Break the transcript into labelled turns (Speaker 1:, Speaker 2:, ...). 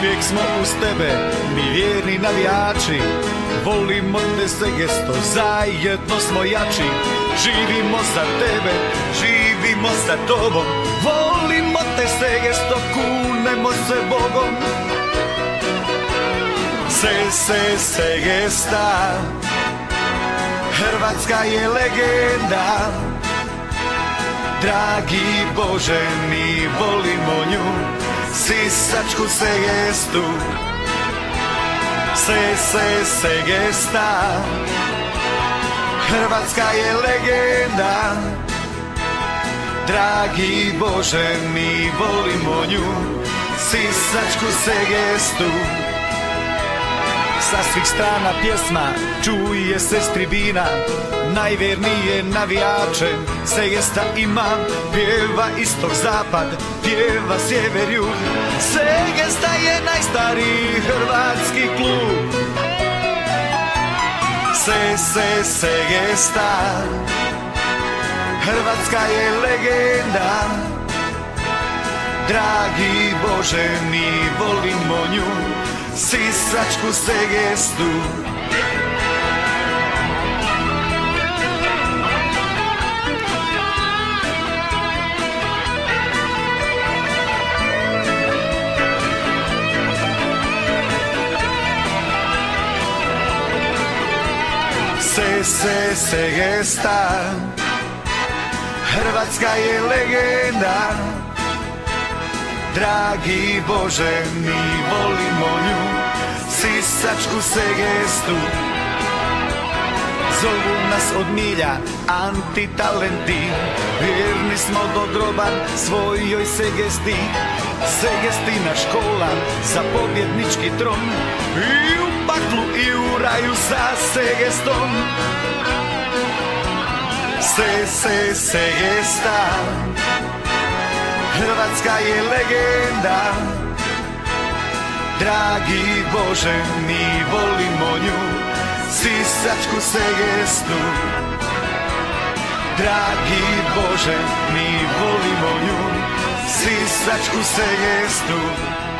Speaker 1: uvijek smo uz tebe, mi vjerni navijači. Volimo te Segesto, zajedno smo jači. Živimo za tebe, živimo za tobom. Volimo te Segesto, kunemo se Bogom. Segesta, Hrvatska je legenda. Dragi Bože, mi volimo nju, sisačku Segestu. Segesta, Hrvatska je legenda. Dragi Bože, mi volimo nju, sisačku Segestu. Sa svih strana pjesma čuje se s tribina, najvjernije navijače Segesta ima. Pjeva istok zapad, pjeva sjever jug, Segesta je najstariji hrvatski klub. Segesta, Hrvatska je legenda. Dragi Bože, mi volimo nju, sisačku Segestu. Segesta, Hrvatska je legenda. Dragi Bože, mi volimo nju, sisačku Segestu. Zovu nas od milja antitalenti, vjerni smo do groba svojoj Segesti. Segestina škola za pobjednički tron, i u paklu i u raju sa Segestom. Segesta, Hrvatska je legenda. Dragi Bože, mi volimo nju, sisačku Segestu. Dragi Bože, mi volimo nju, sisačku Segestu.